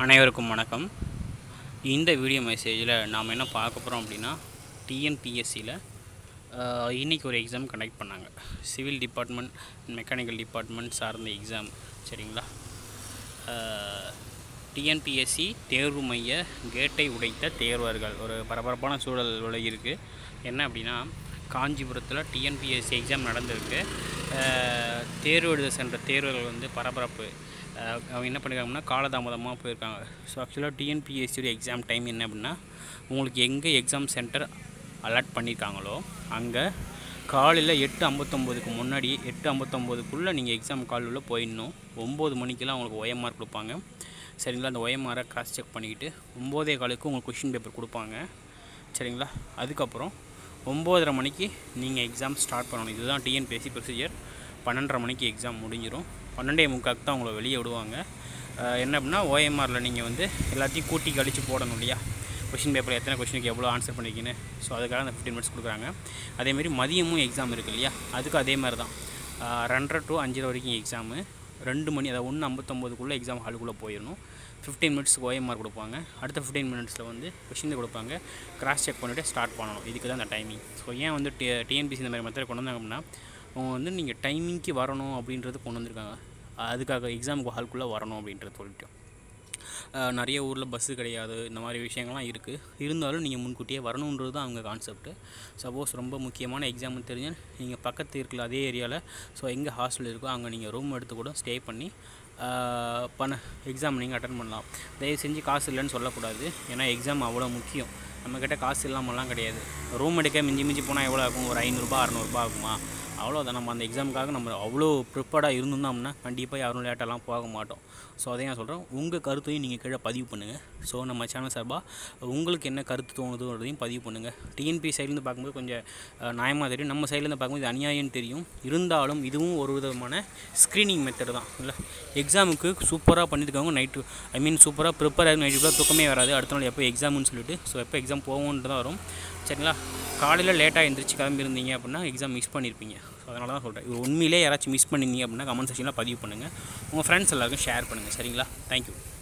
அனைவருக்கும் வணக்கம். இந்த வீடியோ மெசேஜில் நாம் என்ன பார்க்க போகிறோம் அப்படின்னா, டிஎன்பிஎஸ்சியில் இன்றைக்கி ஒரு எக்ஸாம் கண்டக்ட் பண்ணாங்க. சிவில் டிபார்ட்மெண்ட், மெக்கானிக்கல் டிபார்ட்மெண்ட் சார்ந்த எக்ஸாம். சரிங்களா? டிஎன்பிஎஸ்சி தேர்வு மைய கேட்டை உடைத்த தேர்வர்கள் ஒரு பரபரப்பான சூழல் இருக்குது. என்ன அப்படின்னா, காஞ்சிபுரத்தில் டிஎன்பிஎஸ்சி எக்ஸாம் நடந்திருக்கு. தேர்வு எழுத சென்ற தேர்வர்கள் பரபரப்பு. அவங்க என்ன பண்ணியிருக்காங்கன்னா, காலதாமதமாக போயிருக்காங்க. ஸோ ஆக்சுவலாக டிஎன்பிஎஸ்சியோட எக்ஸாம் டைம் என்ன அப்படின்னா, உங்களுக்கு எங்கே எக்ஸாம் சென்டர் அலாட் பண்ணியிருக்காங்களோ அங்கே காலையில் 8:59க்கு முன்னாடி 8:59க்குள்ளே நீங்கள் எக்ஸாம் காலில் போயிடணும். 9 மணிக்கெலாம் உங்களுக்கு OMR கொடுப்பாங்க. சரிங்களா? அந்த OMRஐ கிராஸ் செக் பண்ணிக்கிட்டு 9:15க்கு உங்களுக்கு கொஷின் பேப்பர் கொடுப்பாங்க. சரிங்களா? அதுக்கப்புறம் 9:30 மணிக்கு நீங்கள் எக்ஸாம் ஸ்டார்ட் பண்ணணும். இதுதான் டிஎன்பிஎஸ்சி ப்ரொசீஜர். 12:30 மணிக்கு எக்ஸாம் முடிஞ்சிடும். 12:45க்கு தான் உங்களை வெளியே விடுவாங்க. என்ன அப்படின்னா, OMRயில் நீங்கள் எல்லாத்தையும் கூட்டி கழித்து போடணும் இல்லையா? கொஷின் பேப்பர் எத்தனை கொஷினுக்கு எவ்வளோ ஆன்சர் பண்ணிக்கின்னு. ஸோ அதுக்காக அந்த 15 மினிட்ஸ் கொடுக்குறாங்க. அதேமாரி மதியமும் எக்ஸாம் இருக்குது இல்லையா? அதுக்கு அதே மாதிரி தான் 2:30 to 5:30 வரைக்கும் எக்ஸாமு. 2 மணி, அதாவது 1:59க்குள்ளே எக்ஸாம் ஹாலுக்குள்ளே போயிடணும். 15 மினிட்ஸ்க்கு OMR கொடுப்பாங்க. அடுத்த 15 மினிட்ஸில் கொஷின் கொடுப்பாங்க. கிராஸ் செக் பண்ணிவிட்டு ஸ்டார்ட் பண்ணணும். இதுக்கு தான் அந்த டைமிங். ஸோ ஏன் டிஎன்பிஎஸ்சி இந்த மாதிரி மெத்தட் கொண்டு வந்தாங்க அப்படின்னா, அவங்க நீங்கள் டைமிங்க்கு வரணும் அப்படின்றது கொண்டு வந்திருக்காங்க. அதுக்காக எக்ஸாமுக்கு ஹாலுக்குள்ளே வரணும் அப்படின்றது சொல்லிட்டோம். நிறைய ஊரில் பஸ்ஸு கிடையாது, இந்த மாதிரி விஷயங்கள்லாம் இருக்குது. இருந்தாலும் நீங்கள் முன்கூட்டியே வரணுன்றது தான் அவங்க கான்செப்ட்டு. சப்போஸ் ரொம்ப முக்கியமான எக்ஸாம்னு தெரிஞ்சு நீங்கள் பக்கத்து இருக்கல அதே ஏரியாவில், ஸோ எங்கே ஹாஸ்டல் இருக்கோ அங்கே நீங்கள் ரூம் எடுத்து கூட ஸ்டே பண்ணி எக்ஸாம் நீங்கள் அட்டன் பண்ணலாம். தயவு செஞ்சு காசு இல்லைன்னு சொல்லக்கூடாது. ஏன்னா எக்ஸாம் அவ்வளோ முக்கியம். நம்மக்கிட்ட காசு இல்லாமலாம் கிடையாது. ரூம் எடுக்க மிஞ்சி போனால் எவ்வளோ ஆகும்? ஒரு 500 600 ஆகுமா? அவ்வளோதான். நம்ம அந்த எக்ஸாமுக்காக நம்ம அவ்வளோ ப்ரிப்பேர்டாக இருந்தோம்னா கண்டிப்பாக யாரும் லேட்டெல்லாம் போக மாட்டோம். ஸோ அதையும் நான் சொல்கிறேன். உங்கள் கருத்தையும் நீங்கள் கீழே பதிவு பண்ணுங்கள். ஸோ நம்ம சேனல் சார்பாக உங்களுக்கு என்ன கருத்து தோணுதுன்றதையும் பதிவு பண்ணுங்கள். டிஎன்பி சைட்லேருந்து பார்க்கும்போது கொஞ்சம் நியாயமாக தெரியும், நம்ம சைட்லேருந்து பார்க்கும்போது இது அநியாயம்னு தெரியும். இருந்தாலும் இதுவும் ஒரு விதமான ஸ்க்ரீனிங் மெத்தட் தான் இல்லை? எக்ஸாமுக்கு சூப்பராக பண்ணியிருக்காங்க. சூப்பராக ப்ரிப்பேர் ஆகி நைட்டு ஃபுல்லாக தூக்கமே வராது. அடுத்த நாள் எப்போ எக்ஸாம்னு சொல்லிட்டு, ஸோ எப்போ எக்ஸாம் போவோன்ட்டு தான் வரும். சரிங்களா? காலையில் லேட்டாக எழுந்திரிச்சு கிளம்பியிருந்தீங்க அப்படின்னா எக்ஸாம் மிஸ் பண்ணியிருப்பீங்க. ஸோ அதனால தான் சொல்கிறேன். இது உண்மையிலே யாராச்சும் மிஸ் பண்ணியிருந்தீங்க அப்படின்னா கமெண்ட் செக்ஷனில் பதிவு பண்ணுங்கள். உங்கள் ஃப்ரெண்ட்ஸ் எல்லாருக்கும் ஷேர் பண்ணுங்கள். சரிங்களா? தேங்க்யூ.